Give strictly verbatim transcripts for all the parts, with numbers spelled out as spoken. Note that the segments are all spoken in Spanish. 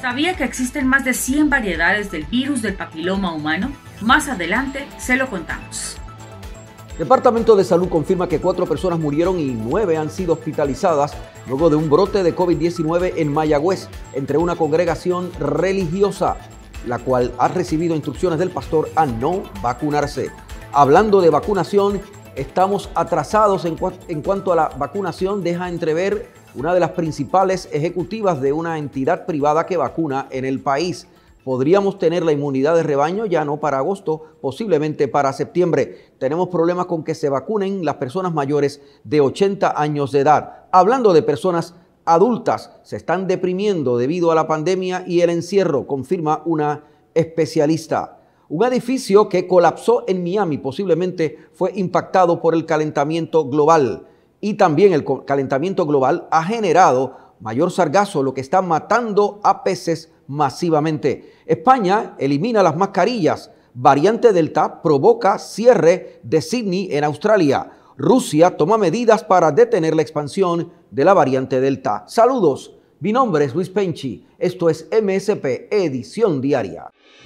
¿Sabía que existen más de cien variedades del virus del papiloma humano? Más adelante se lo contamos. Departamento de Salud confirma que cuatro personas murieron y nueve han sido hospitalizadas luego de un brote de COVID diecinueve en Mayagüez entre una congregación religiosa, la cual ha recibido instrucciones del pastor a no vacunarse. Hablando de vacunación, estamos atrasados en, cu en cuanto a la vacunación, deja entrever una de las principales ejecutivas de una entidad privada que vacuna en el país. Podríamos tener la inmunidad de rebaño ya no para agosto, posiblemente para septiembre. Tenemos problemas con que se vacunen las personas mayores de ochenta años de edad. Hablando de personas adultas, se están deprimiendo debido a la pandemia y el encierro, confirma una especialista. Un edificio que colapsó en Miami posiblemente fue impactado por el calentamiento global. Y también el calentamiento global ha generado mayor sargazo, lo que está matando a peces masivamente. España elimina las mascarillas. Variante Delta provoca cierre de Sydney en Australia. Rusia toma medidas para detener la expansión de la variante Delta. Saludos, mi nombre es Luis Penchi. Esto es M S P Edición Diaria.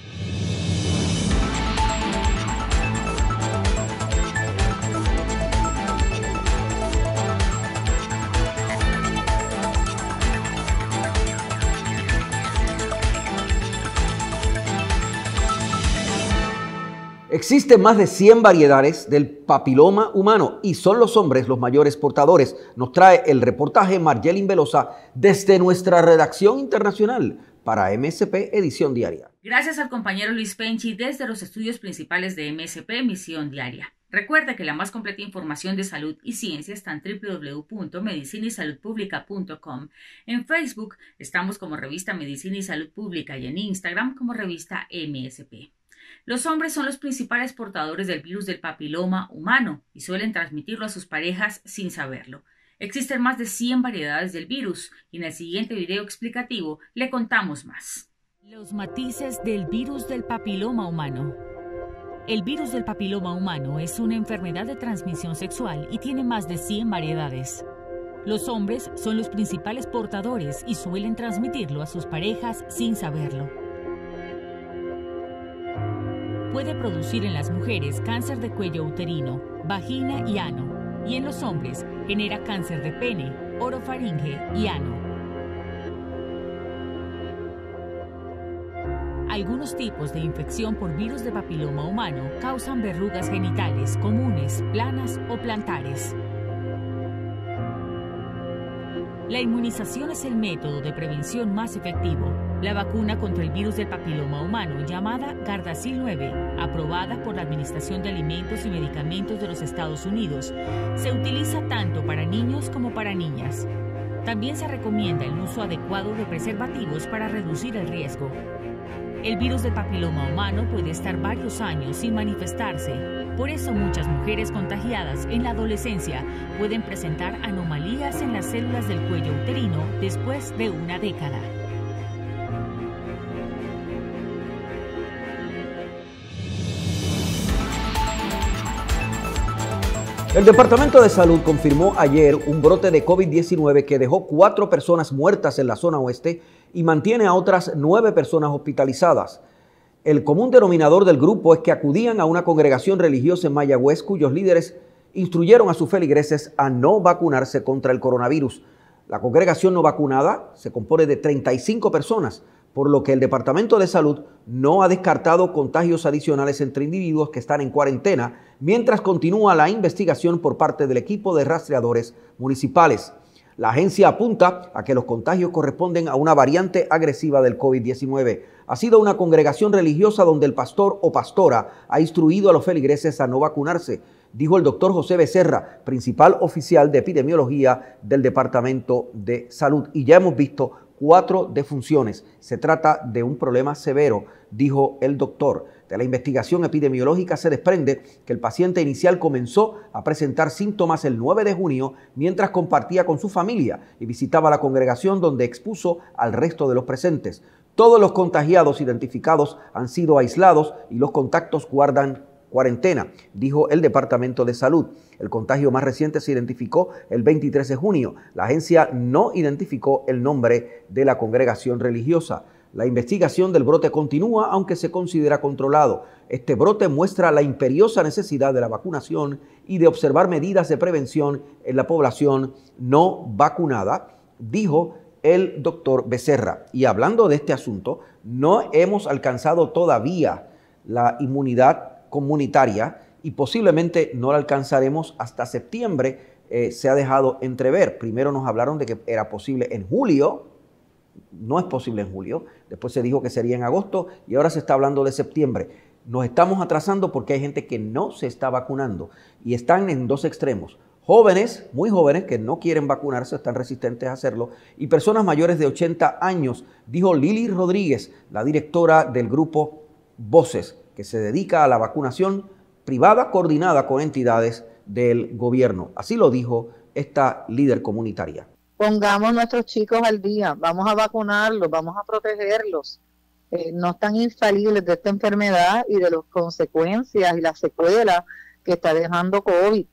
Existen más de cien variedades del papiloma humano y son los hombres los mayores portadores. Nos trae el reportaje Margelin Velosa desde nuestra redacción internacional para M S P Edición Diaria. Gracias al compañero Luis Penchi desde los estudios principales de M S P Misión Diaria. Recuerda que la más completa información de salud y ciencia está en w w w punto medicina y salud pública punto com. En Facebook estamos como Revista Medicina y Salud Pública y en Instagram como Revista M S P. Los hombres son los principales portadores del virus del papiloma humano y suelen transmitirlo a sus parejas sin saberlo. Existen más de cien variedades del virus y en el siguiente video explicativo le contamos más. Los matices del virus del papiloma humano. El virus del papiloma humano es una enfermedad de transmisión sexual y tiene más de cien variedades. Los hombres son los principales portadores y suelen transmitirlo a sus parejas sin saberlo. Puede producir en las mujeres cáncer de cuello uterino, vagina y ano, y en los hombres genera cáncer de pene, orofaringe y ano. Algunos tipos de infección por virus de papiloma humano causan verrugas genitales comunes, planas o plantares. La inmunización es el método de prevención más efectivo. La vacuna contra el virus del papiloma humano, llamada Gardasil nueve, aprobada por la Administración de Alimentos y Medicamentos de los Estados Unidos, se utiliza tanto para niños como para niñas. También se recomienda el uso adecuado de preservativos para reducir el riesgo. El virus del papiloma humano puede estar varios años sin manifestarse. Por eso muchas mujeres contagiadas en la adolescencia pueden presentar anomalías en las células del cuello uterino después de una década. El Departamento de Salud confirmó ayer un brote de COVID diecinueve que dejó cuatro personas muertas en la zona oeste y mantiene a otras nueve personas hospitalizadas. El común denominador del grupo es que acudían a una congregación religiosa en Mayagüez cuyos líderes instruyeron a sus feligreses a no vacunarse contra el coronavirus. La congregación no vacunada se compone de treinta y cinco personas, por lo que el Departamento de Salud no ha descartado contagios adicionales entre individuos que están en cuarentena, mientras continúa la investigación por parte del equipo de rastreadores municipales. La agencia apunta a que los contagios corresponden a una variante agresiva del COVID diecinueve. Ha sido una congregación religiosa donde el pastor o pastora ha instruido a los feligreses a no vacunarse, dijo el doctor José Becerra, principal oficial de epidemiología del Departamento de Salud. Y ya hemos visto cuatro defunciones. Se trata de un problema severo, dijo el doctor. De la investigación epidemiológica se desprende que el paciente inicial comenzó a presentar síntomas el nueve de junio mientras compartía con su familia y visitaba la congregación donde expuso al resto de los presentes. Todos los contagiados identificados han sido aislados y los contactos guardan cuarentena, dijo el Departamento de Salud. El contagio más reciente se identificó el veintitrés de junio. La agencia no identificó el nombre de la congregación religiosa. La investigación del brote continúa, aunque se considera controlado. Este brote muestra la imperiosa necesidad de la vacunación y de observar medidas de prevención en la población no vacunada, dijo el doctor Becerra. Y hablando de este asunto, no hemos alcanzado todavía la inmunidad comunitaria y posiblemente no la alcanzaremos hasta septiembre. Eh, se ha dejado entrever. Primero nos hablaron de que era posible en julio. No es posible en julio, después se dijo que sería en agosto y ahora se está hablando de septiembre. Nos estamos atrasando porque hay gente que no se está vacunando y están en dos extremos. Jóvenes, muy jóvenes, que no quieren vacunarse, están resistentes a hacerlo, y personas mayores de ochenta años, dijo Lili Rodríguez, la directora del grupo Voces, que se dedica a la vacunación privada coordinada con entidades del gobierno. Así lo dijo esta líder comunitaria. Pongamos nuestros chicos al día, vamos a vacunarlos, vamos a protegerlos. Eh, no están infalibles de esta enfermedad y de las consecuencias y las secuelas que está dejando COVID.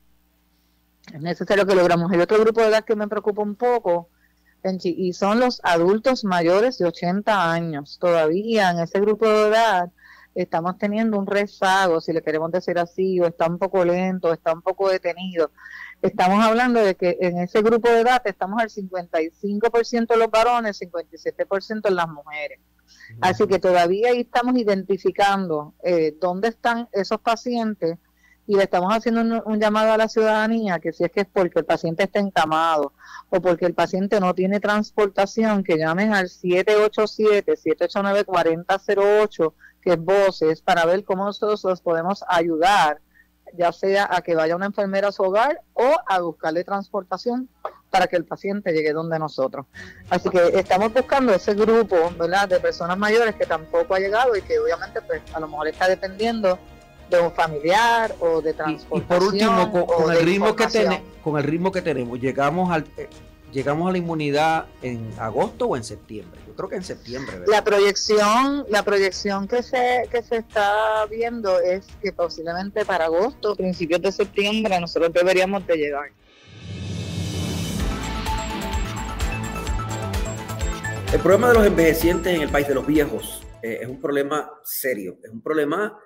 Es necesario que logramos. El otro grupo de edad que me preocupa un poco, Benji, y son los adultos mayores de ochenta años. Todavía en ese grupo de edad estamos teniendo un rezago, si le queremos decir así, o está un poco lento, o está un poco detenido. Estamos hablando de que en ese grupo de edad estamos al cincuenta y cinco por ciento los varones, cincuenta y siete por ciento en las mujeres. Uh-huh. Así que todavía ahí estamos identificando eh, dónde están esos pacientes y le estamos haciendo un, un llamado a la ciudadanía que si es que es porque el paciente está encamado o porque el paciente no tiene transportación, que llamen al siete ocho siete, siete ocho nueve, cuatro cero cero ocho, que es Voces, para ver cómo nosotros los podemos ayudar, ya sea a que vaya una enfermera a su hogar o a buscarle transportación para que el paciente llegue donde nosotros. Así que estamos buscando ese grupo, ¿verdad?, de personas mayores que tampoco ha llegado y que obviamente pues a lo mejor está dependiendo de un familiar o de transportación. Y, y por último, con, con el ritmo que ten, con el ritmo que tenemos, llegamos al eh, llegamos a la inmunidad en agosto o en septiembre. Yo creo que en septiembre, ¿verdad? La proyección, la proyección que se que se está viendo es que posiblemente para agosto, principios de septiembre, nosotros deberíamos de llegar. El problema de los envejecientes en el país de los viejos eh, es un problema serio, es un problema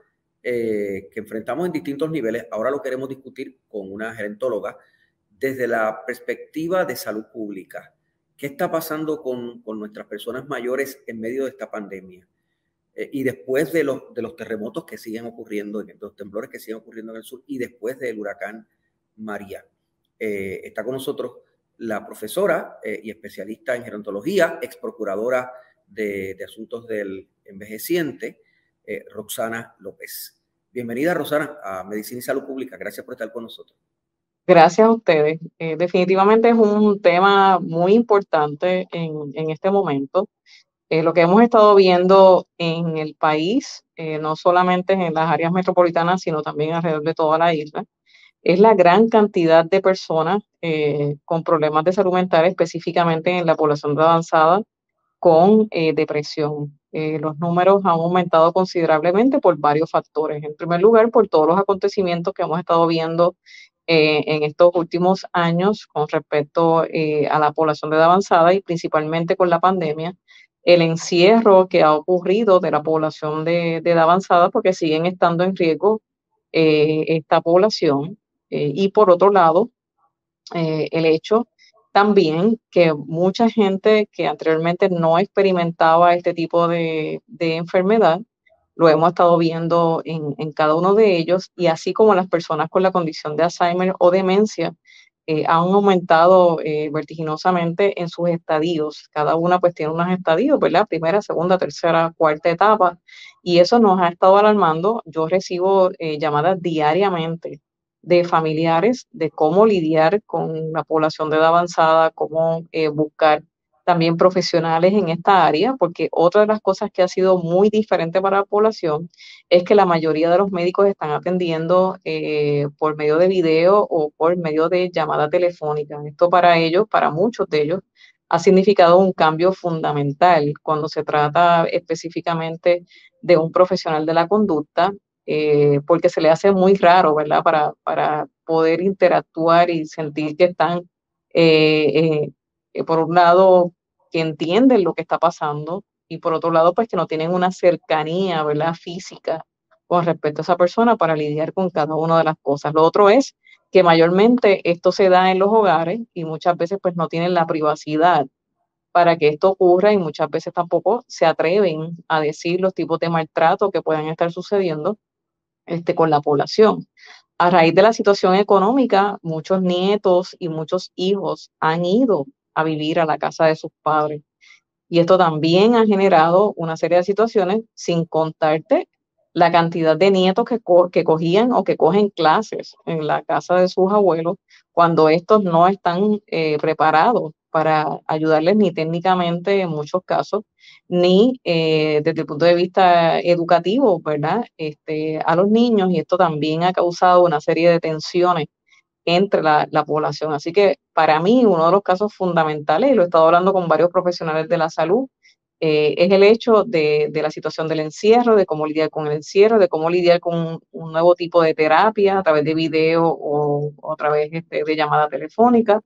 eh, que enfrentamos en distintos niveles. Ahora lo queremos discutir con una gerontóloga desde la perspectiva de salud pública. ¿Qué está pasando con, con nuestras personas mayores en medio de esta pandemia? Eh, y después de los, de los terremotos que siguen ocurriendo, de los temblores que siguen ocurriendo en el sur, y después del huracán María. Eh, está con nosotros la profesora eh, y especialista en gerontología, ex procuradora de, de asuntos del envejeciente, eh, Roxana López. Bienvenida, Roxana, a Medicina y Salud Pública. Gracias por estar con nosotros. Gracias a ustedes. Eh, definitivamente es un tema muy importante en, en este momento. Eh, lo que hemos estado viendo en el país, eh, no solamente en las áreas metropolitanas, sino también alrededor de toda la isla, es la gran cantidad de personas eh, con problemas de salud mental, específicamente en la población de avanzada, con eh, depresión. Eh, los números han aumentado considerablemente por varios factores. En primer lugar, por todos los acontecimientos que hemos estado viendo eh, en estos últimos años con respecto eh, a la población de edad avanzada y principalmente con la pandemia, el encierro que ha ocurrido de la población de, de edad avanzada porque siguen estando en riesgo eh, esta población. Eh, y por otro lado, eh, el hecho también que mucha gente que anteriormente no experimentaba este tipo de, de enfermedad, lo hemos estado viendo en, en cada uno de ellos, y así como las personas con la condición de Alzheimer o demencia eh, han aumentado eh, vertiginosamente en sus estadios. Cada una pues tiene unos estadios, ¿verdad? Primera, segunda, tercera, cuarta etapa, y eso nos ha estado alarmando. Yo recibo eh, llamadas diariamente de familiares de cómo lidiar con la población de edad avanzada, cómo eh, buscar también profesionales en esta área, porque otra de las cosas que ha sido muy diferente para la población es que la mayoría de los médicos están atendiendo eh, por medio de video o por medio de llamada telefónica. Esto para ellos, para muchos de ellos, ha significado un cambio fundamental cuando se trata específicamente de un profesional de la conducta, Eh, porque se le hace muy raro, ¿verdad? Para, para poder interactuar y sentir que están, eh, eh, por un lado, que entienden lo que está pasando, y por otro lado, pues que no tienen una cercanía, ¿verdad?, física con respecto a esa persona para lidiar con cada una de las cosas. Lo otro es que mayormente esto se da en los hogares y muchas veces pues no tienen la privacidad para que esto ocurra y muchas veces tampoco se atreven a decir los tipos de maltrato que puedan estar sucediendo este, con la población. A raíz de la situación económica, muchos nietos y muchos hijos han ido a vivir a la casa de sus padres. Y esto también ha generado una serie de situaciones, sin contarte la cantidad de nietos que, co que cogían o que cogen clases en la casa de sus abuelos, cuando estos no están eh, preparados para ayudarles ni técnicamente en muchos casos, ni eh, desde el punto de vista educativo, ¿verdad? Este, a los niños, y esto también ha causado una serie de tensiones entre la, la población. Así que para mí uno de los casos fundamentales, y lo he estado hablando con varios profesionales de la salud, eh, es el hecho de, de la situación del encierro, de cómo lidiar con el encierro, de cómo lidiar con un, un nuevo tipo de terapia a través de video o, o a través este, de llamada telefónica.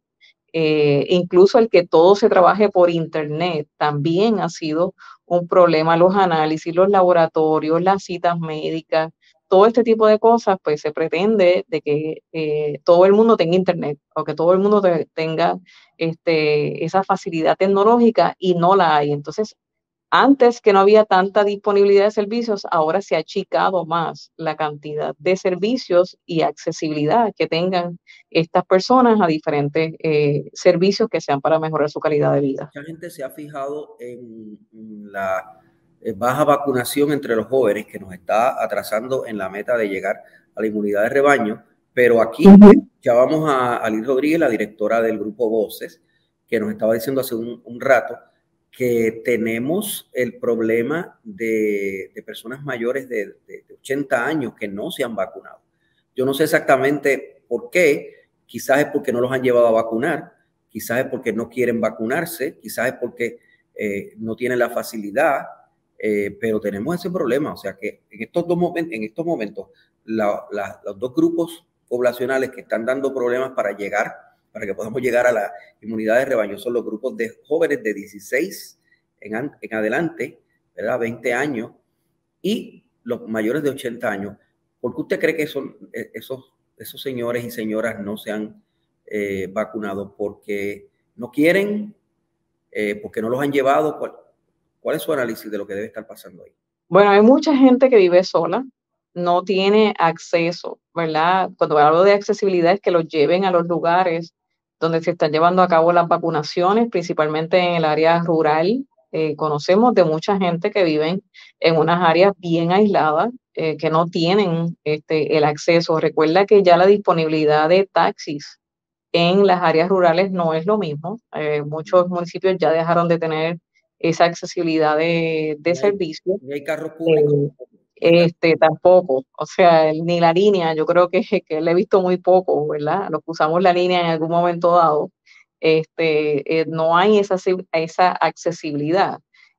Eh, incluso el que todo se trabaje por internet también ha sido un problema. Los análisis, los laboratorios, las citas médicas, todo este tipo de cosas, pues se pretende de que eh, todo el mundo tenga internet o que todo el mundo te, tenga este, esa facilidad tecnológica, y no la hay. Entonces, antes, que no había tanta disponibilidad de servicios, ahora se ha achicado más la cantidad de servicios y accesibilidad que tengan estas personas a diferentes eh, servicios que sean para mejorar su calidad de vida. Mucha gente se ha fijado en la baja vacunación entre los jóvenes, que nos está atrasando en la meta de llegar a la inmunidad de rebaño, pero aquí uh-huh. ya vamos a, a Liz Rodríguez, la directora del grupo Voces, que nos estaba diciendo hace un, un rato que tenemos el problema de, de personas mayores de, de, de ochenta años que no se han vacunado. Yo no sé exactamente por qué, quizás es porque no los han llevado a vacunar, quizás es porque no quieren vacunarse, quizás es porque eh, no tienen la facilidad, eh, pero tenemos ese problema. O sea que en estos, dos momentos, en estos momentos la, la, los dos grupos poblacionales que están dando problemas para llegar para que podamos llegar a la inmunidad de rebaño son los grupos de jóvenes de dieciséis en, en adelante, ¿verdad? veinte años, y los mayores de ochenta años. ¿Por qué usted cree que son, esos, esos señores y señoras no se han eh, vacunado? ¿Porque no quieren? Eh, ¿Porque no los han llevado? ¿Cuál, ¿Cuál es su análisis de lo que debe estar pasando ahí? Bueno, hay mucha gente que vive sola, no tiene acceso, ¿verdad? Cuando hablo de accesibilidad es que los lleven a los lugares donde se están llevando a cabo las vacunaciones, principalmente en el área rural. Eh, conocemos de mucha gente que viven en unas áreas bien aisladas, eh, que no tienen este, el acceso. Recuerda que ya la disponibilidad de taxis en las áreas rurales no es lo mismo. Eh, muchos municipios ya dejaron de tener esa accesibilidad de, de servicio. Ni hay carros públicos. Eh, Este, tampoco, o sea, ni la línea, yo creo que, que le he visto muy poco, ¿verdad? Los que usamos la línea en algún momento dado, este, eh, no hay esa, esa accesibilidad.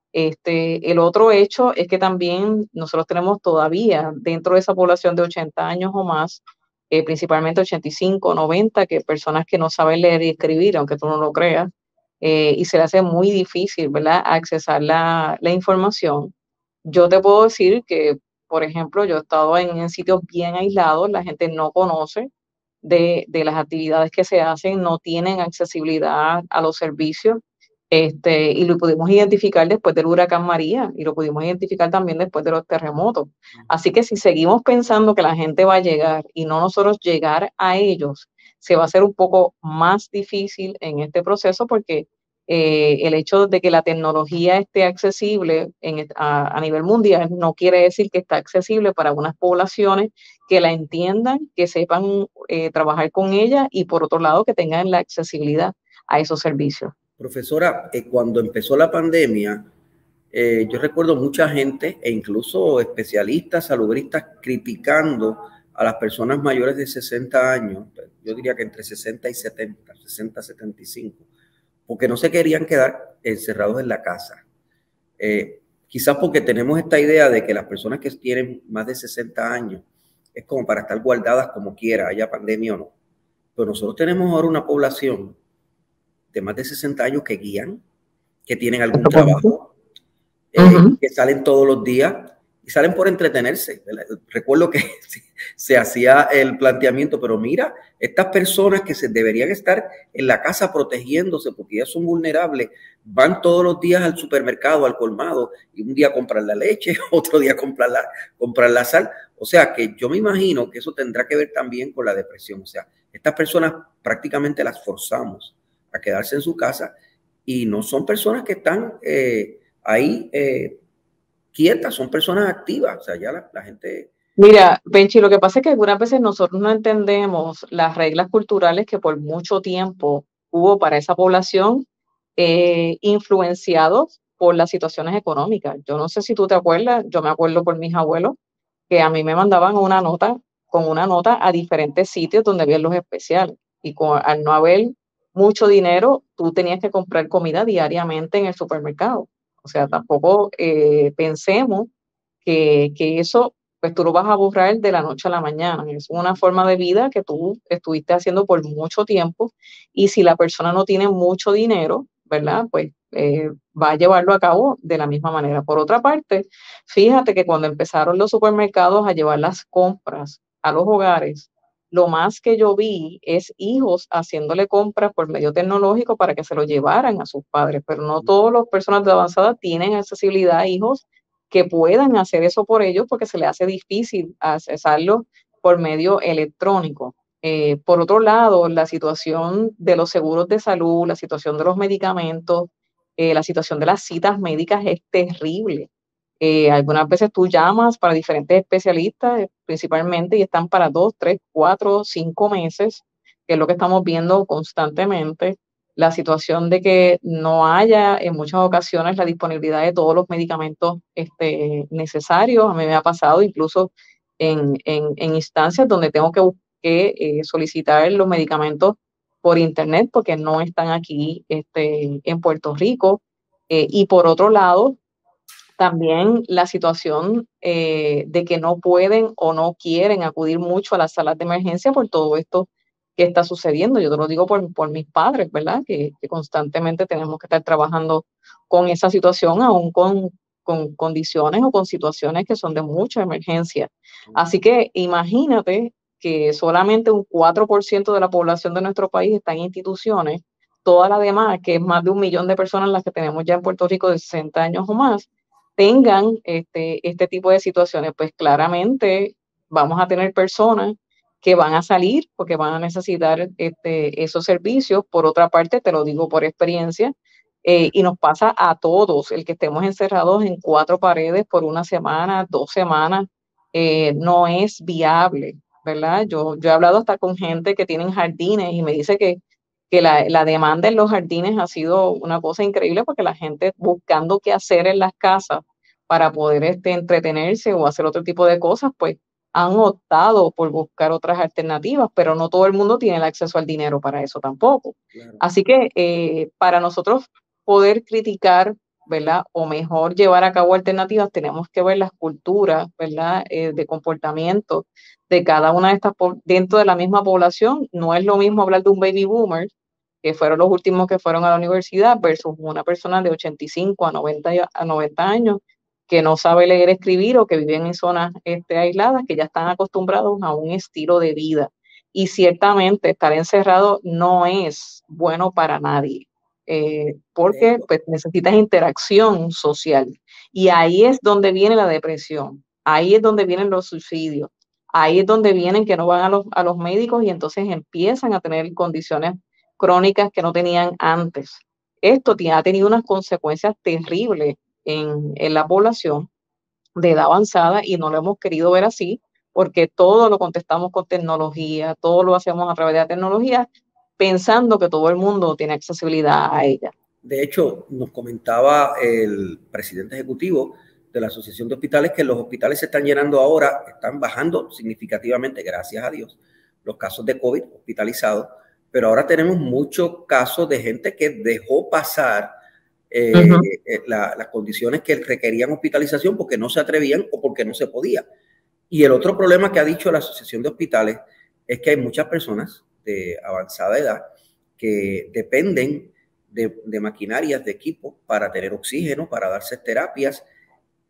Este, el otro hecho es que también nosotros tenemos todavía dentro de esa población de ochenta años o más, eh, principalmente ochenta y cinco, noventa, que personas que no saben leer y escribir, aunque tú no lo creas, eh, y se les hace muy difícil, ¿verdad?, accesar la, la información. Yo te puedo decir que, por ejemplo, yo he estado en, en sitios bien aislados, la gente no conoce de, de las actividades que se hacen, no tienen accesibilidad a los servicios, este, y lo pudimos identificar después del huracán María, y lo pudimos identificar también después de los terremotos. Así que si seguimos pensando que la gente va a llegar y no nosotros llegar a ellos, se va a hacer un poco más difícil en este proceso, porque Eh, el hecho de que la tecnología esté accesible en, a, a nivel mundial no quiere decir que está accesible para unas poblaciones que la entiendan, que sepan eh, trabajar con ella, y por otro lado que tengan la accesibilidad a esos servicios. Profesora, eh, cuando empezó la pandemia, eh, yo recuerdo mucha gente e incluso especialistas, salubristas, criticando a las personas mayores de sesenta años, yo diría que entre sesenta y setenta, sesenta, setenta y cinco, porque no se querían quedar encerrados en la casa. Eh, quizás porque tenemos esta idea de que las personas que tienen más de sesenta años es como para estar guardadas como quiera, haya pandemia o no. Pero nosotros tenemos ahora una población de más de sesenta años que guían, que tienen algún trabajo, eh, uh-huh. que salen todos los días y salen por entretenerse. Recuerdo que se hacía el planteamiento, pero mira, estas personas que se deberían estar en la casa protegiéndose porque ya son vulnerables, van todos los días al supermercado, al colmado, y un día compran la leche, otro día compran la, compran la sal. O sea, que yo me imagino que eso tendrá que ver también con la depresión. O sea, estas personas prácticamente las forzamos a quedarse en su casa y no son personas que están eh, ahí eh, quietas, son personas activas. O sea, ya la, la gente... Mira, Benchi, lo que pasa es que algunas veces nosotros no entendemos las reglas culturales que por mucho tiempo hubo para esa población, eh, influenciados por las situaciones económicas. Yo no sé si tú te acuerdas, yo me acuerdo por mis abuelos, que a mí me mandaban una nota, con una nota a diferentes sitios donde había los especiales. Y con, al no haber mucho dinero, tú tenías que comprar comida diariamente en el supermercado. O sea, tampoco eh, pensemos que, que eso, pues tú lo vas a borrar de la noche a la mañana. Es una forma de vida que tú estuviste haciendo por mucho tiempo. Y si la persona no tiene mucho dinero, ¿verdad? Pues eh, va a llevarlo a cabo de la misma manera. Por otra parte, fíjate que cuando empezaron los supermercados a llevar las compras a los hogares, lo más que yo vi es hijos haciéndole compras por medio tecnológico para que se lo llevaran a sus padres, pero no todas las personas de avanzada tienen accesibilidad a hijos que puedan hacer eso por ellos porque se les hace difícil accesarlo por medio electrónico. Eh, por otro lado, la situación de los seguros de salud, la situación de los medicamentos, eh, la situación de las citas médicas es terrible. Eh, algunas veces tú llamas para diferentes especialistas, principalmente, y están para dos, tres, cuatro, cinco meses, que es lo que estamos viendo constantemente. La situación de que no haya en muchas ocasiones la disponibilidad de todos los medicamentos este, necesarios. A mí me ha pasado incluso en, en, en instancias donde tengo que, que eh, solicitar los medicamentos por internet porque no están aquí este, en Puerto Rico. Eh, y por otro lado, también la situación eh, de que no pueden o no quieren acudir mucho a las salas de emergencia por todo esto que está sucediendo. Yo te lo digo por, por mis padres, ¿verdad? Que, que constantemente tenemos que estar trabajando con esa situación, aún con, con condiciones o con situaciones que son de mucha emergencia. Así que imagínate que solamente un cuatro por ciento de la población de nuestro país está en instituciones, toda la demás, que es más de un millón de personas las que tenemos ya en Puerto Rico de sesenta años o más, tengan este, este tipo de situaciones, pues claramente vamos a tener personas que van a salir porque van a necesitar este, esos servicios. Por otra parte, te lo digo por experiencia, eh, y nos pasa a todos, el que estemos encerrados en cuatro paredes por una semana, dos semanas, eh, no es viable, ¿verdad? Yo, yo he hablado hasta con gente que tienen jardines y me dice que que la, la demanda en los jardines ha sido una cosa increíble porque la gente buscando qué hacer en las casas para poder este, entretenerse o hacer otro tipo de cosas, pues han optado por buscar otras alternativas, pero no todo el mundo tiene el acceso al dinero para eso tampoco. Claro. Así que eh, para nosotros poder criticar, ¿verdad? O mejor llevar a cabo alternativas, tenemos que ver las culturas, ¿verdad? Eh, de comportamiento de cada una de estas dentro de la misma población. No es lo mismo hablar de un baby boomer, que fueron los últimos que fueron a la universidad, versus una persona de ochenta y cinco a noventa, a noventa años que no sabe leer, escribir o que viven en zonas este, aisladas, que ya están acostumbrados a un estilo de vida. Y ciertamente estar encerrado no es bueno para nadie, eh, porque pues, necesitas interacción social. Y ahí es donde viene la depresión, ahí es donde vienen los suicidios, ahí es donde vienen que no van a los, a los médicos y entonces empiezan a tener condiciones crónicas que no tenían antes. Esto ha tenido unas consecuencias terribles en, en la población de edad avanzada y no lo hemos querido ver así porque todo lo contestamos con tecnología, todo lo hacemos a través de la tecnología pensando que todo el mundo tiene accesibilidad a ella. De hecho, nos comentaba el presidente ejecutivo de la Asociación de Hospitales que los hospitales se están llenando ahora, están bajando significativamente, gracias a Dios, los casos de COVID hospitalizados, pero ahora tenemos muchos casos de gente que dejó pasar eh, uh-huh. la, las condiciones que requerían hospitalización porque no se atrevían o porque no se podía. Y el otro problema que ha dicho la Asociación de Hospitales es que hay muchas personas de avanzada edad que dependen de, de maquinarias, de equipos para tener oxígeno, para darse terapias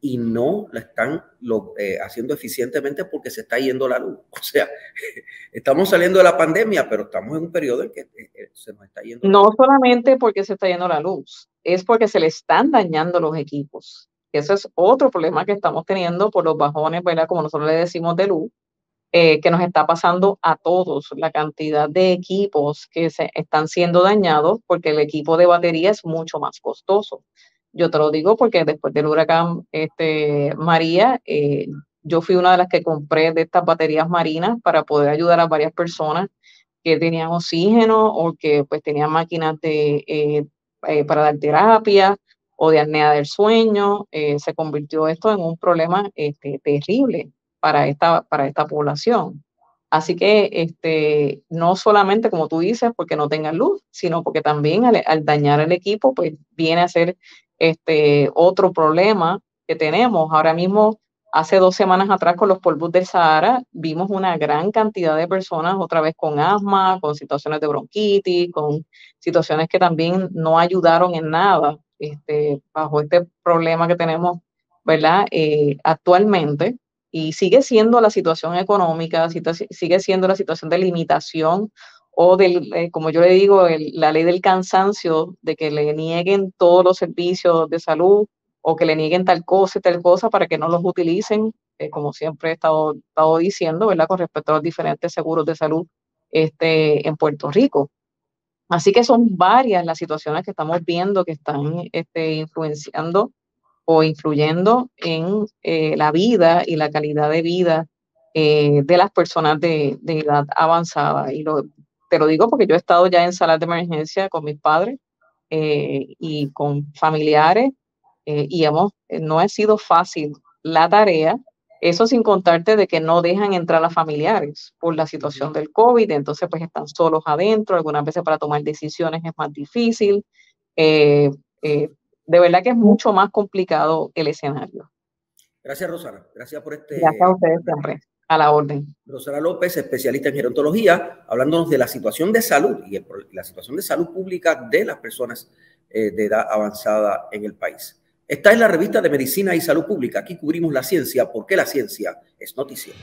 y no la están lo, eh, haciendo eficientemente porque se está yendo la luz. O sea, estamos saliendo de la pandemia, pero estamos en un periodo en que eh, se nos está yendo la No luz. solamente porque se está yendo la luz, es porque se le están dañando los equipos. Ese es otro problema que estamos teniendo por los bajones, ¿verdad? Como nosotros le decimos, de luz, eh, que nos está pasando a todos, la cantidad de equipos que se están siendo dañados porque el equipo de batería es mucho más costoso. Yo te lo digo porque después del huracán este, María, eh, yo fui una de las que compré de estas baterías marinas para poder ayudar a varias personas que tenían oxígeno o que pues tenían máquinas de, eh, eh, para dar terapia o de apnea del sueño. Eh, se convirtió esto en un problema este, terrible para esta, para esta población. Así que este, no solamente, como tú dices, porque no tengan luz, sino porque también al, al dañar el equipo, pues viene a ser este, otro problema que tenemos. Ahora mismo, hace dos semanas atrás con los polvos del Sahara, vimos una gran cantidad de personas otra vez con asma, con situaciones de bronquitis, con situaciones que también no ayudaron en nada este, bajo este problema que tenemos, ¿verdad? Eh, actualmente. Y sigue siendo la situación económica, sigue siendo la situación de limitación o del, eh, como yo le digo, el, la ley del cansancio, de que le nieguen todos los servicios de salud o que le nieguen tal cosa y tal cosa para que no los utilicen, eh, como siempre he estado, estado diciendo, ¿verdad? Con respecto a los diferentes seguros de salud este, en Puerto Rico. Así que son varias las situaciones que estamos viendo que están este, influenciando o influyendo en eh, la vida y la calidad de vida eh, de las personas de, de edad avanzada. Y lo, te lo digo porque yo he estado ya en salas de emergencia con mis padres eh, y con familiares eh, y hemos, no ha sido fácil la tarea. Eso sin contarte de que no dejan entrar a familiares por la situación del COVID, entonces pues están solos adentro, algunas veces para tomar decisiones es más difícil. Eh, eh, de verdad que es mucho más complicado el escenario. Gracias, Rosana. Gracias por este... Gracias a ustedes siempre. A la orden. Rosana López, especialista en gerontología, hablándonos de la situación de salud y el, la situación de salud pública de las personas eh, de edad avanzada en el país. Esta es la revista de Medicina y Salud Pública. Aquí cubrimos la ciencia porque la ciencia es noticia.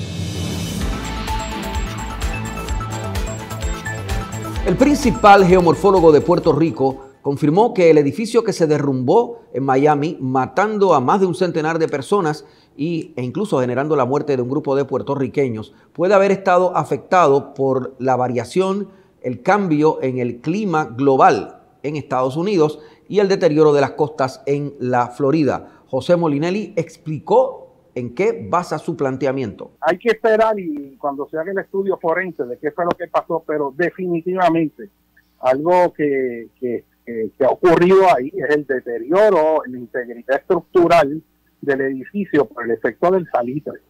El principal geomorfólogo de Puerto Rico confirmó que el edificio que se derrumbó en Miami, matando a más de un centenar de personas y, e incluso generando la muerte de un grupo de puertorriqueños, puede haber estado afectado por la variación, el cambio en el clima global en Estados Unidos y el deterioro de las costas en la Florida. José Molinelli explicó en qué basa su planteamiento. Hay que esperar y cuando se haga el estudio forense de qué fue lo que pasó, pero definitivamente algo que, que, que, que ha ocurrido ahí es el deterioro en la integridad estructural del edificio por el efecto del salitre.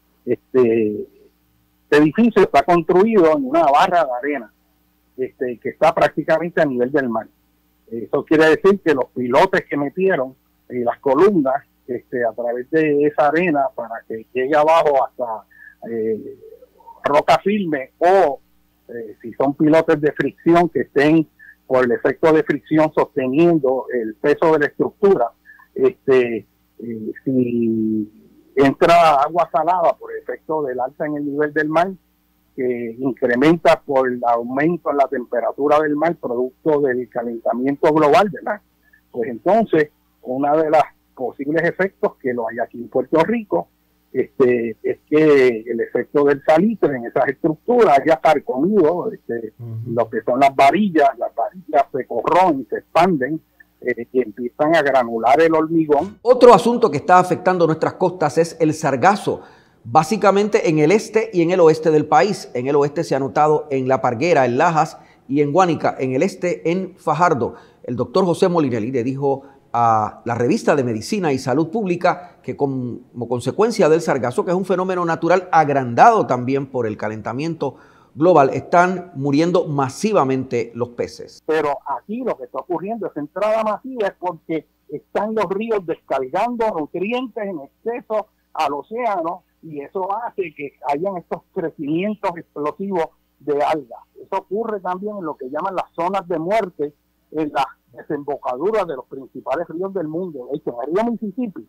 Este, este edificio está construido en una barra de arena este, que está prácticamente a nivel del mar. Eso quiere decir que los pilotes que metieron y las columnas este, a través de esa arena para que llegue abajo hasta eh, roca firme o eh, si son pilotes de fricción que estén por el efecto de fricción sosteniendo el peso de la estructura, este, eh, si entra agua salada por efecto del alza en el nivel del mar, que incrementa por el aumento en la temperatura del mar producto del calentamiento global, ¿verdad? Pues entonces, una de las posibles efectos que lo hay aquí en Puerto Rico este, es que el efecto del salitre en esas estructuras haya carcomido este, uh-huh. lo que son las varillas, las varillas se corroen, se expanden eh, y empiezan a granular el hormigón. Otro asunto que está afectando nuestras costas es el sargazo. Básicamente en el este y en el oeste del país. En el oeste se ha notado en La Parguera, en Lajas y en Guánica. En el este, en Fajardo. El doctor José Molinelli le dijo a la revista de Medicina y Salud Pública que como consecuencia del sargazo, que es un fenómeno natural agrandado también por el calentamiento global, están muriendo masivamente los peces. Pero aquí lo que está ocurriendo es entrada masiva es porque están los ríos descargando nutrientes en exceso al océano, y eso hace que hayan estos crecimientos explosivos de algas. Eso ocurre también en lo que llaman las zonas de muerte, en las desembocaduras de los principales ríos del mundo. De hecho, en el río Mississippi,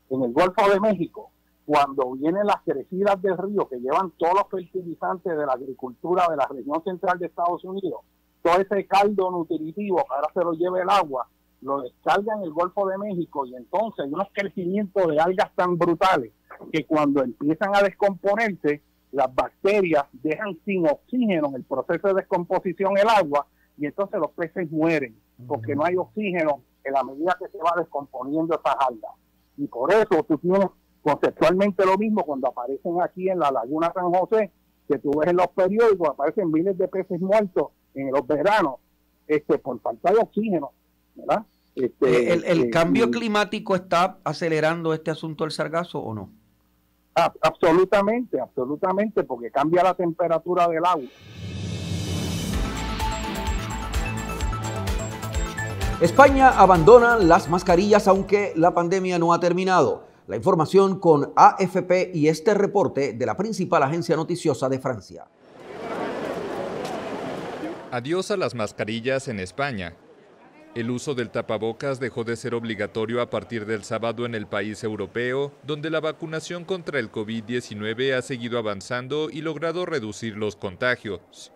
en el Golfo de México, cuando vienen las crecidas del río que llevan todos los fertilizantes de la agricultura de la región central de Estados Unidos, todo ese caldo nutritivo que ahora se lo lleva el agua, lo descarga en el Golfo de México, y entonces hay unos crecimientos de algas tan brutales que cuando empiezan a descomponerse, las bacterias dejan sin oxígeno en el proceso de descomposición el agua, y entonces los peces mueren porque no hay oxígeno en la medida que se va descomponiendo esas algas. Y por eso tú tienes conceptualmente lo mismo cuando aparecen aquí en la Laguna San José, que tú ves en los periódicos, aparecen miles de peces muertos en los veranos, este, por falta de oxígeno, ¿verdad? Este, ¿El, el eh, cambio y, climático está acelerando este asunto del sargazo o no? a, absolutamente, absolutamente, porque cambia la temperatura del agua. España abandona las mascarillas aunque la pandemia no ha terminado. La información con A F P y este reporte de la principal agencia noticiosa de Francia. Adiós a las mascarillas en España. El uso del tapabocas dejó de ser obligatorio a partir del sábado en el país europeo, donde la vacunación contra el COVID diecinueve ha seguido avanzando y logrado reducir los contagios.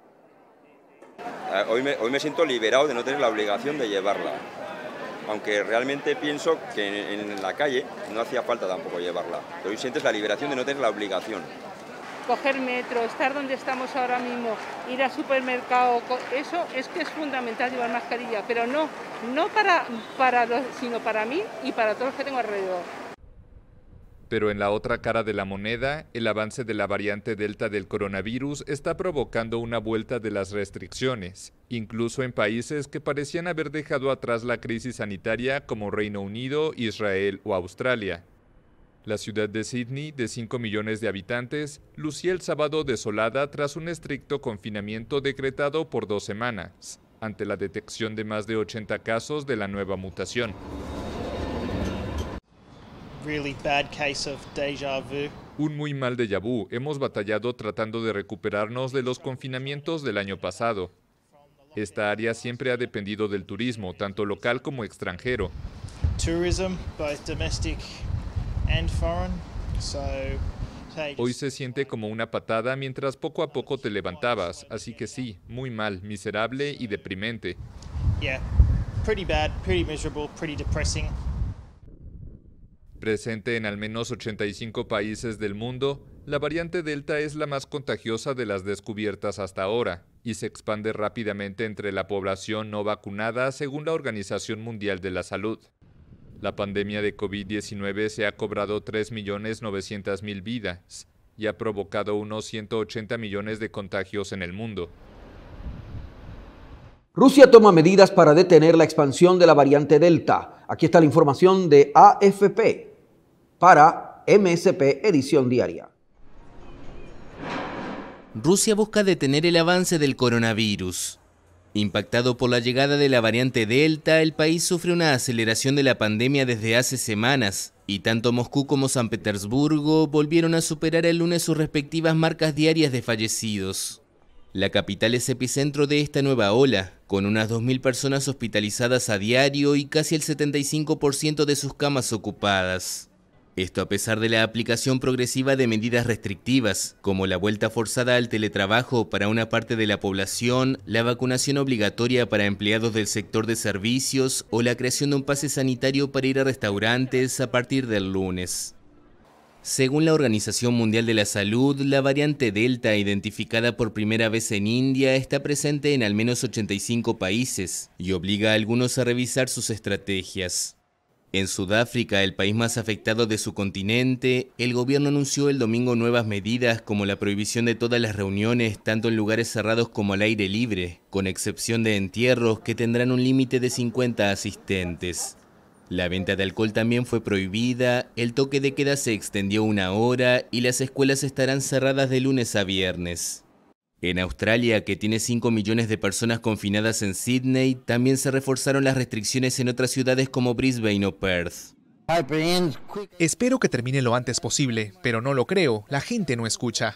Hoy me, hoy me siento liberado de no tener la obligación de llevarla, aunque realmente pienso que en, en la calle no hacía falta tampoco llevarla, pero hoy sientes la liberación de no tener la obligación. Coger metro, estar donde estamos ahora mismo, ir al supermercado, eso es que es fundamental llevar mascarilla, pero no, no para, para los, sino para mí y para todos los que tengo alrededor. Pero en la otra cara de la moneda, el avance de la variante Delta del coronavirus está provocando una vuelta de las restricciones, incluso en países que parecían haber dejado atrás la crisis sanitaria como Reino Unido, Israel o Australia. La ciudad de Sydney, de cinco millones de habitantes, lucía el sábado desolada tras un estricto confinamiento decretado por dos semanas, ante la detección de más de ochenta casos de la nueva mutación. Really bad case of déjà vu. Un muy mal déjà vu. Hemos batallado tratando de recuperarnos de los confinamientos del año pasado. Esta área siempre ha dependido del turismo, tanto local como extranjero. Tourism, both domestic and foreign. So, hoy se siente como una patada mientras poco a poco te levantabas, así que sí, muy mal, miserable y deprimente. Yeah, pretty bad, pretty miserable, pretty depressing. Presente en al menos ochenta y cinco países del mundo, la variante Delta es la más contagiosa de las descubiertas hasta ahora y se expande rápidamente entre la población no vacunada según la Organización Mundial de la Salud. La pandemia de COVID diecinueve se ha cobrado tres millones novecientas mil vidas y ha provocado unos ciento ochenta millones de contagios en el mundo. Rusia toma medidas para detener la expansión de la variante Delta. Aquí está la información de A F P para M S P Edición Diaria. Rusia busca detener el avance del coronavirus. Impactado por la llegada de la variante Delta, el país sufre una aceleración de la pandemia desde hace semanas, y tanto Moscú como San Petersburgo volvieron a superar el lunes sus respectivas marcas diarias de fallecidos. La capital es epicentro de esta nueva ola, con unas dos mil personas hospitalizadas a diario y casi el setenta y cinco por ciento de sus camas ocupadas. Esto a pesar de la aplicación progresiva de medidas restrictivas, como la vuelta forzada al teletrabajo para una parte de la población, la vacunación obligatoria para empleados del sector de servicios o la creación de un pase sanitario para ir a restaurantes a partir del lunes. Según la Organización Mundial de la Salud, la variante Delta, identificada por primera vez en India, está presente en al menos ochenta y cinco países y obliga a algunos a revisar sus estrategias. En Sudáfrica, el país más afectado de su continente, el gobierno anunció el domingo nuevas medidas como la prohibición de todas las reuniones, tanto en lugares cerrados como al aire libre, con excepción de entierros que tendrán un límite de cincuenta asistentes. La venta de alcohol también fue prohibida, el toque de queda se extendió una hora y las escuelas estarán cerradas de lunes a viernes. En Australia, que tiene cinco millones de personas confinadas en Sydney, también se reforzaron las restricciones en otras ciudades como Brisbane o Perth. Espero que termine lo antes posible, pero no lo creo, la gente no escucha.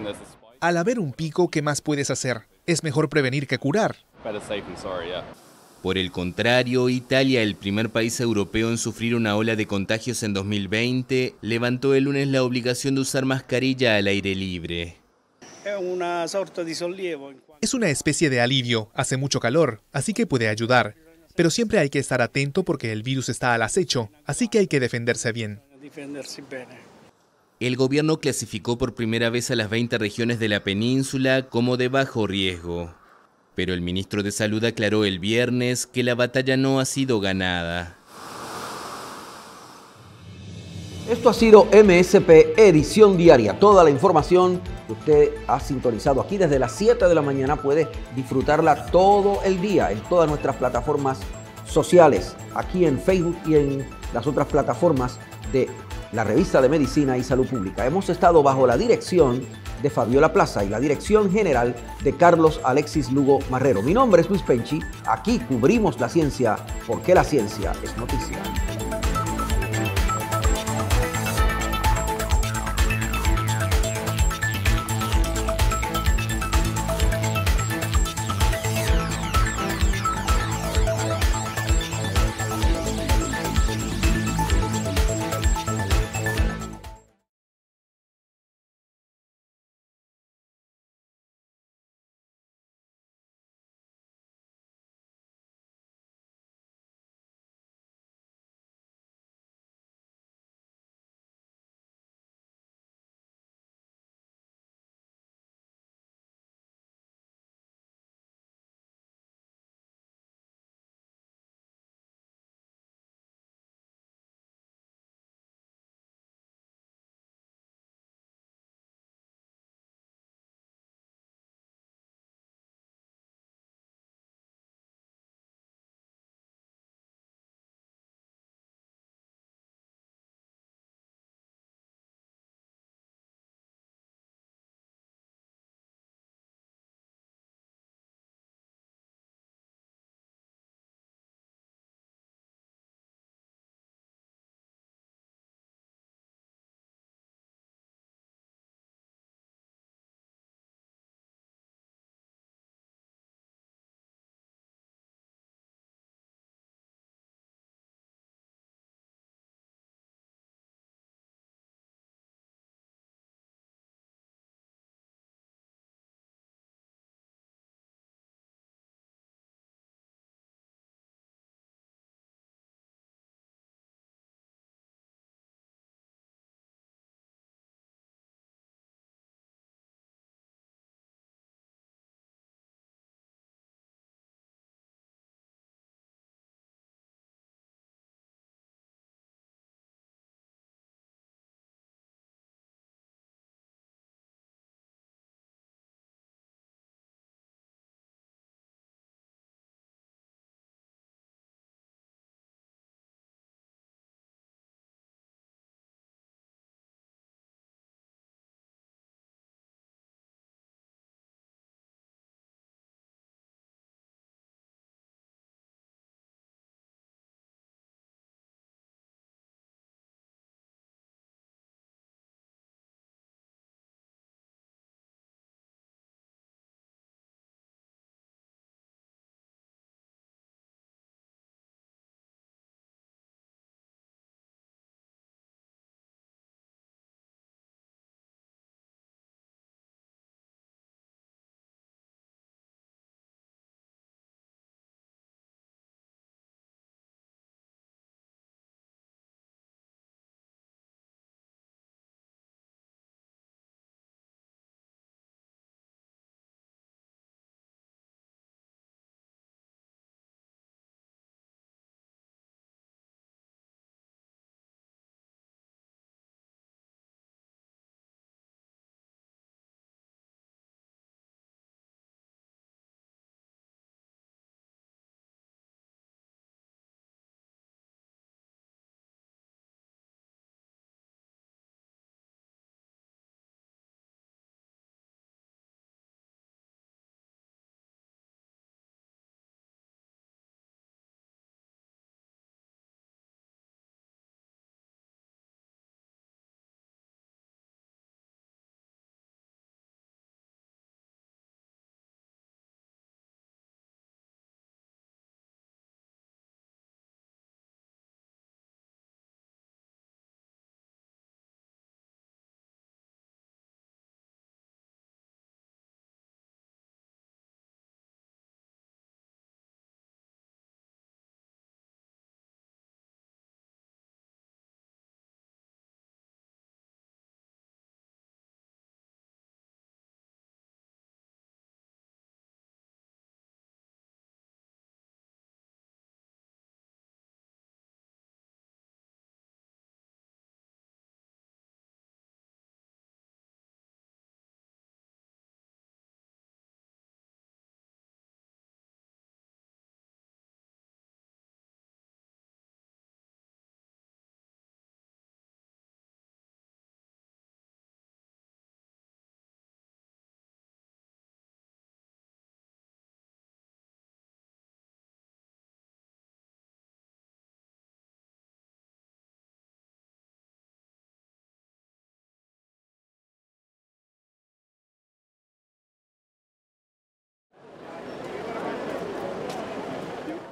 Al haber un pico, ¿qué más puedes hacer? Es mejor prevenir que curar. Por el contrario, Italia, el primer país europeo en sufrir una ola de contagios en dos mil veinte, levantó el lunes la obligación de usar mascarilla al aire libre. Es una especie de alivio, hace mucho calor, así que puede ayudar. Pero siempre hay que estar atento porque el virus está al acecho, así que hay que defenderse bien. El gobierno clasificó por primera vez a las veinte regiones de la península como de bajo riesgo. Pero el ministro de Salud aclaró el viernes que la batalla no ha sido ganada. Esto ha sido M S P Edición Diaria. Toda la información que usted ha sintonizado aquí desde las siete de la mañana puede disfrutarla todo el día en todas nuestras plataformas sociales, aquí en Facebook y en las otras plataformas de la revista de Medicina y Salud Pública. Hemos estado bajo la dirección de Fabiola Plaza y la dirección general de Carlos Alexis Lugo Marrero. Mi nombre es Luis Penchi. Aquí cubrimos la ciencia porque la ciencia es noticia.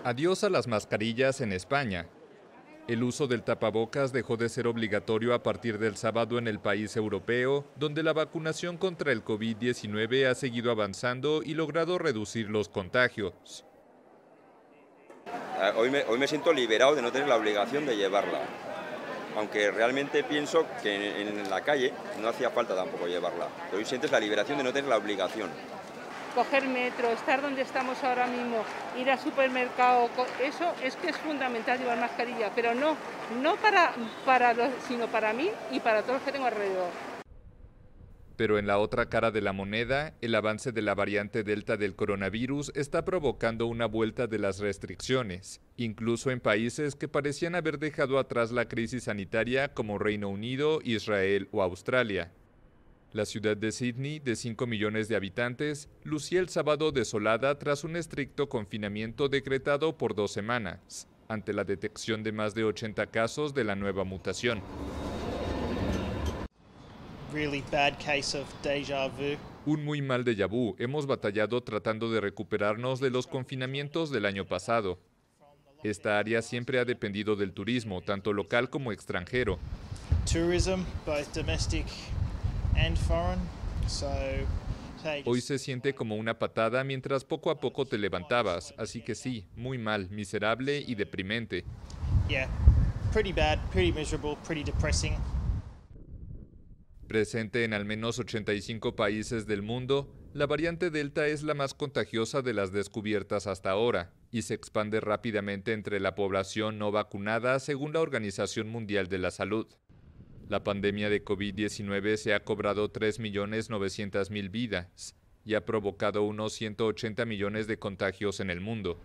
Adiós a las mascarillas en España. El uso del tapabocas dejó de ser obligatorio a partir del sábado en el país europeo, donde la vacunación contra el COVID diecinueve ha seguido avanzando y logrado reducir los contagios. Hoy me, hoy me siento liberado de no tener la obligación de llevarla, aunque realmente pienso que en, en la calle no hacía falta tampoco llevarla, pero hoy sientes la liberación de no tener la obligación. Coger metro, estar donde estamos ahora mismo, ir al supermercado, eso es que es fundamental llevar mascarilla, pero no, no para, para los, sino para mí y para todos los que tengo alrededor. Pero en la otra cara de la moneda, el avance de la variante Delta del coronavirus está provocando una vuelta de las restricciones, incluso en países que parecían haber dejado atrás la crisis sanitaria como Reino Unido, Israel o Australia. La ciudad de Sydney, de cinco millones de habitantes, lucía el sábado desolada tras un estricto confinamiento decretado por dos semanas, ante la detección de más de ochenta casos de la nueva mutación. Really bad case of déjà vu. Un muy mal déjà vu. Hemos batallado tratando de recuperarnos de los confinamientos del año pasado. Esta área siempre ha dependido del turismo, tanto local como extranjero. Tourism, both domestic and foreign. So, hoy se siente como una patada mientras poco a poco te levantabas, así que sí, muy mal, miserable y deprimente. Yeah, pretty bad, pretty miserable, pretty depressing. Presente en al menos ochenta y cinco países del mundo, la variante Delta es la más contagiosa de las descubiertas hasta ahora y se expande rápidamente entre la población no vacunada según la Organización Mundial de la Salud. La pandemia de COVID diecinueve se ha cobrado tres millones novecientas mil vidas y ha provocado unos ciento ochenta millones de contagios en el mundo.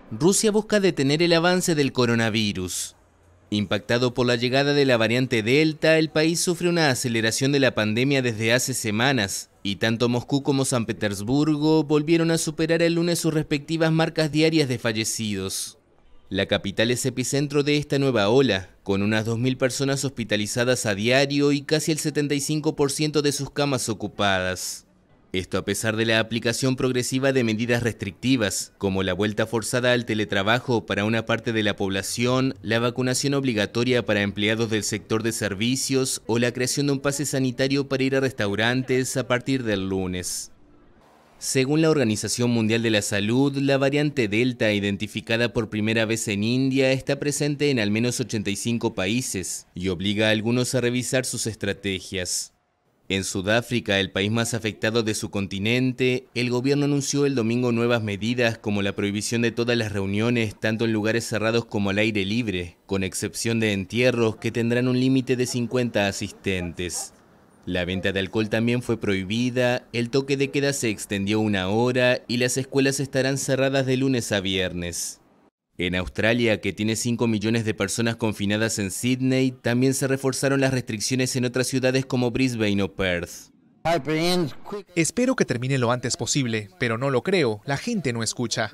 Rusia busca detener el avance del coronavirus. Impactado por la llegada de la variante Delta, el país sufre una aceleración de la pandemia desde hace semanas, y tanto Moscú como San Petersburgo volvieron a superar el lunes sus respectivas marcas diarias de fallecidos. La capital es epicentro de esta nueva ola, con unas dos mil personas hospitalizadas a diario y casi el setenta y cinco por ciento de sus camas ocupadas. Esto a pesar de la aplicación progresiva de medidas restrictivas, como la vuelta forzada al teletrabajo para una parte de la población, la vacunación obligatoria para empleados del sector de servicios o la creación de un pase sanitario para ir a restaurantes a partir del lunes. Según la Organización Mundial de la Salud, la variante Delta, identificada por primera vez en India, está presente en al menos ochenta y cinco países y obliga a algunos a revisar sus estrategias. En Sudáfrica, el país más afectado de su continente, el gobierno anunció el domingo nuevas medidas como la prohibición de todas las reuniones, tanto en lugares cerrados como al aire libre, con excepción de entierros que tendrán un límite de cincuenta asistentes. La venta de alcohol también fue prohibida, el toque de queda se extendió una hora y las escuelas estarán cerradas de lunes a viernes. En Australia, que tiene cinco millones de personas confinadas en Sydney, también se reforzaron las restricciones en otras ciudades como Brisbane o Perth. Espero que termine lo antes posible, pero no lo creo, la gente no escucha.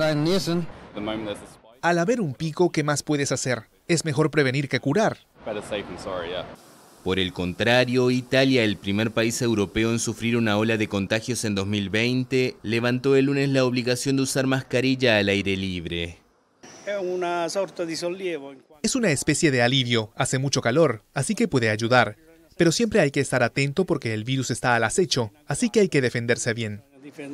Al haber un pico, ¿qué más puedes hacer? Es mejor prevenir que curar. Por el contrario, Italia, el primer país europeo en sufrir una ola de contagios en dos mil veinte, levantó el lunes la obligación de usar mascarilla al aire libre. Es una especie de alivio, hace mucho calor, así que puede ayudar. Pero siempre hay que estar atento porque el virus está al acecho, así que hay que defenderse bien.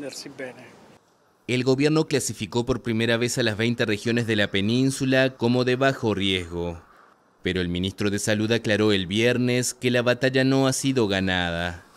El gobierno clasificó por primera vez a las veinte regiones de la península como de bajo riesgo. Pero el ministro de Salud aclaró el viernes que la batalla no ha sido ganada.